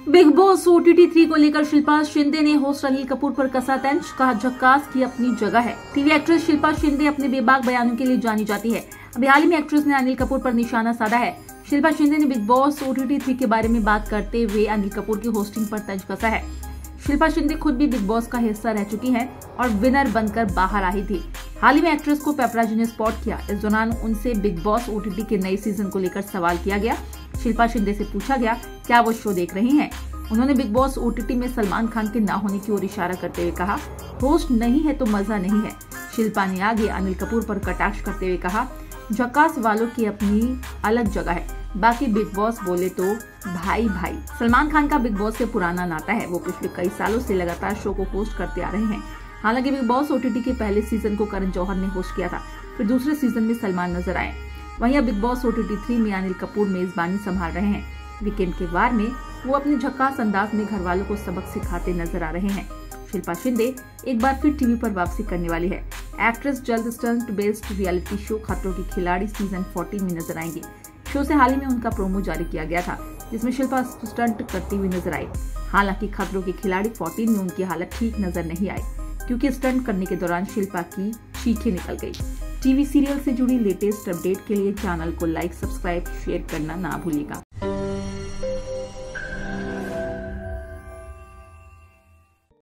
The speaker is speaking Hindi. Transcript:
बिग बॉस OTT 3 को लेकर शिल्पा शिंदे ने होस्ट अनिल कपूर पर कसा तंज, कहा झक्कास की अपनी जगह है। टीवी एक्ट्रेस शिल्पा शिंदे अपने बेबाक बयानों के लिए जानी जाती है। अभी हाल ही में एक्ट्रेस ने अनिल कपूर पर निशाना साधा है। शिल्पा शिंदे ने बिग बॉस OTT 3 के बारे में बात करते हुए अनिल कपूर की होस्टिंग पर तंज कसा है। शिल्पा शिंदे खुद भी बिग बॉस का हिस्सा रह चुकी हैं और विनर बनकर बाहर आई थी। हाल ही में एक्ट्रेस को पेपराजी ने स्पॉट किया। इस दौरान उनसे बिग बॉस OTT के नए सीजन को लेकर सवाल किया गया। शिल्पा शिंदे से पूछा गया क्या वो शो देख रही हैं। उन्होंने बिग बॉस OTT में सलमान खान के ना होने की ओर इशारा करते हुए कहा, होस्ट नहीं है तो मजा नहीं है। शिल्पा ने आगे अनिल कपूर पर कटाक्ष करते हुए कहा, झक्कास वालों की अपनी अलग जगह है, बाकी बिग बॉस बोले तो भाई भाई। सलमान खान का बिग बॉस से पुराना नाता है। वो पिछले कई सालों से लगातार शो को होस्ट करते आ रहे हैं। हालांकि बिग बॉस OTT के पहले सीजन को करण जौहर ने होस्ट किया था, फिर दूसरे सीजन में सलमान नजर आए। वहीं अब बिग बॉस OTT 3 में अनिल कपूर मेजबानी संभाल रहे हैं। वीकेंड के वार में वो अपने झक्कास अंदाज में घर वालों को सबक सिखाते नजर आ रहे हैं। शिल्पा शिंदे एक बार फिर टीवी पर वापसी करने वाली है। एक्ट्रेस जल्द स्टंट बेस्ड रियलिटी शो खतरों की खिलाड़ी सीजन 14 में नजर आएंगी। शो से हाल ही में उनका प्रोमो जारी किया गया था, जिसमें शिल्पा स्टंट करती हुई नजर आई। हालांकि खतरों की खिलाड़ी 14 में उनकी हालत ठीक नजर नहीं आई, क्योंकि स्टंट करने के दौरान शिल्पा की चीखें निकल गई। टीवी सीरियल से जुड़ी लेटेस्ट अपडेट के लिए चैनल को लाइक, सब्सक्राइब, शेयर करना ना भूलिएगा।